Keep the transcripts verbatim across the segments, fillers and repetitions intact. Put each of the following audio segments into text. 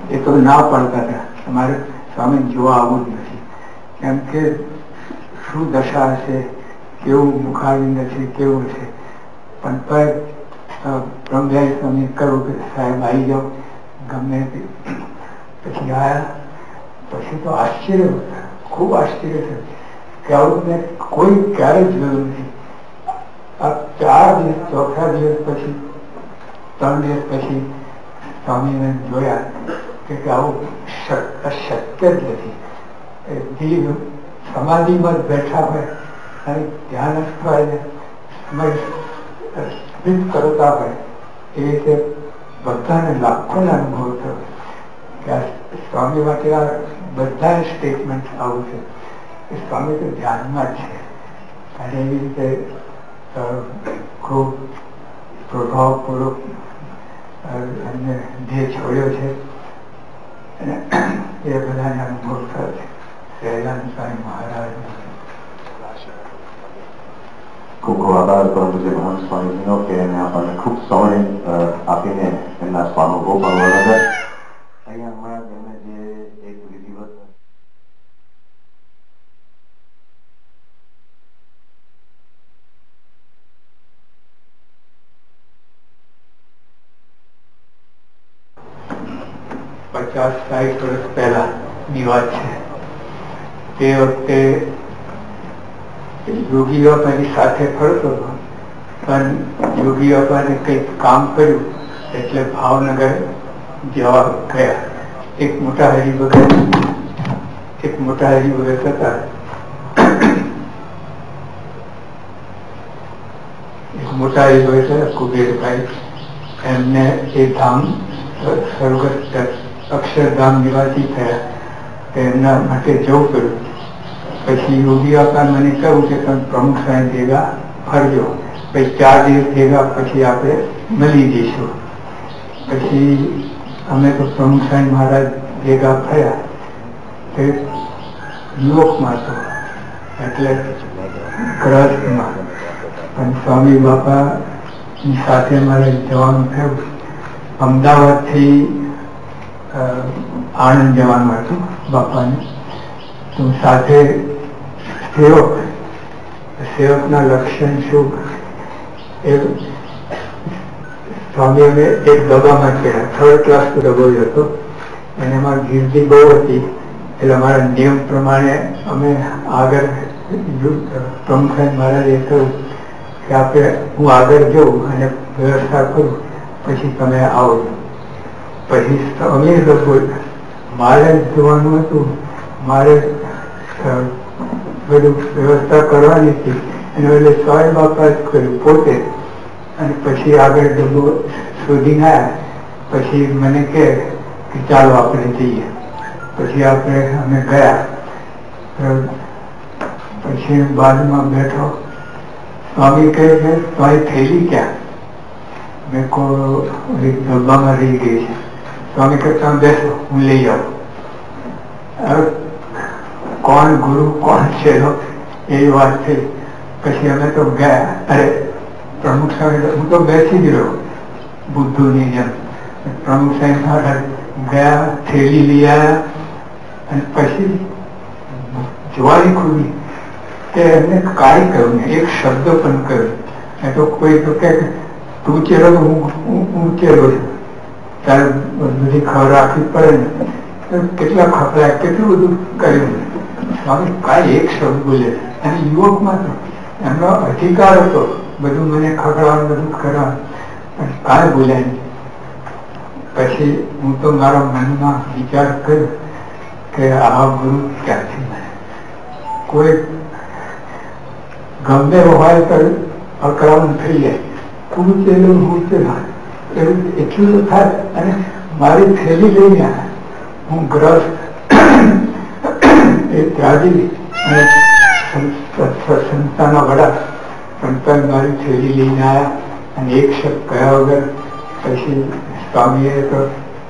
એ તો ના પડતા હતા, તમારે સ્વામી જોવા આવવું જ નથી, કેમ કે શું દશા હશે, કેવું મુખારવિંદ છે, કેવું છે. પણ પર બ્રહ્મજારી સ્વામી કહ્યું કે સાહેબ આવી જાઓ ગમે તે. પછી આવ્યા, પછી તો આશ્ચર્ય, ખૂબ આશ્ચર્ય થયું કે આવું મેં કોઈ ક્યારે જોયું નથી. આ ચાર દિવસ, ચોથા દિવસ પછી, ત્રણ દિવસ પછી સ્વામીને જોયા કે આવું અશક્ય જ નથી. જીવ સમાધિમાં બેઠા હોય અને ધ્યાન સ્મિત કરતા હોય એ રીતે બધાને લાખોને અનુભવ થયો કે આ સ્વામી માટે આ બધા સ્ટેટમેન્ટ આવું છે કે સ્વામી તો ધ્યાનમાં જ છે. અને એવી રીતે ખૂબ પ્રભાવપૂર્વક એમને જે છોડ્યો છે એ બધાને અનુભવ થયો છે. સહેજાનંદ સ્વામી મહારાજ ખૂબ ખૂબ આભાર પરંતુ જે મહંત સ્વામીજીનો કે એને આપણને ખૂબ સમય આપીને એમના સ્વાનુભવ પણ વર્ણવ્યા. અહીંયા હમણાં એમને જે એક વિધિવત પચાસ સાઠ વર્ષ પહેલા ની વાત છે. તે વખતે યોગી બાપાની સાથે ફરતો હતો, પણ યોગી બાપાને કંઈક કામ કર્યું એટલે ભાવનગર જવા ગયા. એક મોટા હરિભગત એક મોટા હરિભગત હતા, એક મોટા હરિભગત હતા કુબેરભાઈ. એમને એ ધામ સ્વર્ગસ્થ અક્ષરધામ નિવાસી થયા, એમના માટે જવું પડ્યું. પછી યોગી બાપા મને કહ્યું કે તમે પ્રમુખ સાહેબ ભેગા ફરજો, પછી ચાર દિવસ ભેગા પછી આપણે મળી જઈશું. પછી અમે તો પ્રમુખ સાહેબ મહારાજ ભેગા ફર્યા. તે યુવકમાં તો એટલે ગ્રહસ્થમાં, પણ સ્વામી બાપાની સાથે મારે જવાનું થયું. અમદાવાદથી આણંદ જવાનું હતું બાપાને. તો સાથે સેવક, સેવકના લક્ષણ શું એ સ્વામી અમે એક ડબ્બામાં ચડ્યા. થર્ડ ક્લાસનો ડબ્બો જ હતો અને એમાં ગીર્દી બહુ હતી, એટલે અમારા નિયમ પ્રમાણે અમે આગળ પ્રમુખ મહારાજે કહ્યું કે આપણે હું આગળ જાઉં અને વ્યવસ્થા કરું, પછી તમે આવો. પછી અમે લોકો મારે જોવાનું હતું, મારે બધું વ્યવસ્થા કરવાની હતી, અને એટલે સ્વામી બાપા જ કર્યું પોતે. અને પછી આગળ ડબ્બો શોધીને આવ્યા. પછી મને કહે કે ચાલો આપણે જઈએ. પછી આપણે અમે ગયા. પછી બાજુમાં બેઠો. સ્વામી કહે છે તમારી થેલી ક્યાં? મેં કહો ડબ્બામાં રહી ગઈ છે. સ્વામી કહે તમે બેસો, હું લઈ આવું. કોણ ગુરુ કોણ છે એવી વાત થઈ. પછી અમે તો ગયા. અરે પ્રમુખ સાહેબ, હું તો બેસી જ રહ્યો બુદ્ધુની જેમ. પ્રમુખ સાહેબ મહારાજ ગયા, થેલી લઈ આવ્યા, અને પછી જુવારી ખુલી કે એમને કાંઈ કહ્યું ને, એક શબ્દ પણ કહ્યું. એ તો કોઈ તો કે તું ચેલો હું હું ચેલો છું, તારે બધી ખબર રાખવી પડે ને. કેટલા ખપરાય, કેટલું બધું કર્યું. સ્વામી કાંઈ એક શબ્દ બોલે. અને યુવકમાં તો એમનો અધિકાર હતો બધું મને ખવડાવવાનું, બધું કરવાનું, પણ કાંઈ બોલ્યા નહીં. પછી હું તો મારા મનમાં વિચાર કર્યો કે આ ગુરુ ક્યાંથી મને કોઈ ગમે હોય તો અકળામણ થઈ જાય. તું ચેલું હું ચેલા એવું એટલું તો થાય. અને મારી થેલી લઈને આવ્યા. હું ગ્રસ્ત એ ત્યાગી અને સંસ્થાના વડા, પણ મારી થેલી લઈને આવ્યા અને એક શબ્દ કહ્યા વગર પછી સ્વામીએ તો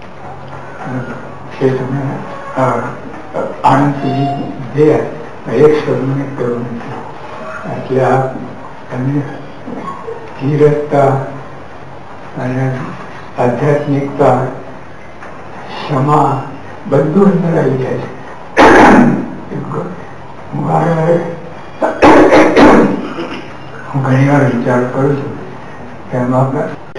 છે તમે આનંદ સુધી ગયા, એક શબ્દ મને કહ્યું નથી. એટલે આ તમે ધીરજતા અને આધ્યાત્મિકતા ક્ષમા બધું અંદર આવી જાય છે. મારે હું ઘણી વાર વિચાર કરું છું કે એમાં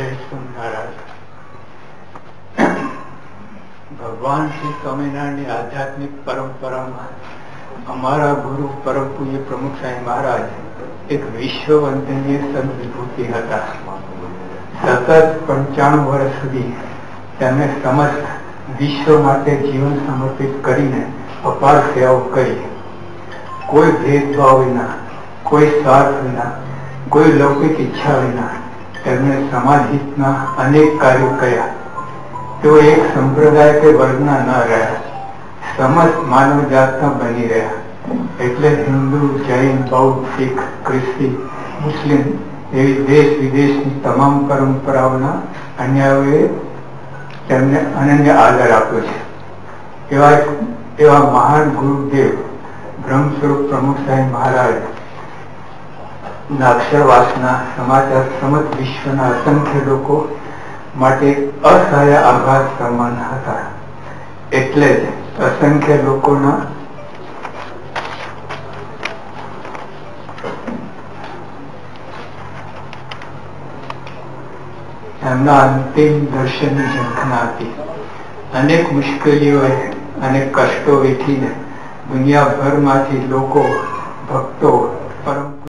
ભગવાન શ્રી સ્વામિનારાયણની આધ્યાત્મિક પરંપરામાં અમારા ગુરુ પરમ પૂજ્ય પ્રમુખ સાહેબ મહારાજ એક વિશ્વ વંદનીય સદવિભૂતિ હતા. સતત પંચાણું વર્ષ સુધી તેમણે સમસ્ત વિશ્વ માટે જીવન સમર્પિત કરીને અપાર સેવાઓ કરી. કોઈ ભેદભાવ વિના, કોઈ સ્વાર્થ વિના, કોઈ લૌકિક ઈચ્છા વિના તેમણે સમાજ હિતના અનેક કાર્યો કર્યા. તેઓ એક સંપ્રદાય કે વર્ગના ન રહ્યા, સમસ્ત માનવ જાતના બની રહ્યા. એટલે હિન્દુ, જૈન, બૌદ્ધ, શીખ, ખ્રિસ્તી, મુસ્લિમ એવી દેશ વિદેશની તમામ પરંપરાઓના અન્યાયોએ તેમને અનન્ય આદર આપ્યો છે. એવા એવા મહાન ગુરુદેવ બ્રહ્મ સ્વરૂપ પ્રમુખ સાહેબ મહારાજ ના અક્ષરવાસના સમાચાર સમસ્ત વિશ્વના અસંખ્ય લોકો માટે અસહાય આભાર સમાન હતા. એટલે જ અસંખ્ય લોકોના એમના અંતિમ દર્શનની ઝંખના હતી. અનેક મુશ્કેલીઓ અને કષ્ટો વેઠીને દુનિયાભરમાંથી લોકો, ભક્તો, પરમ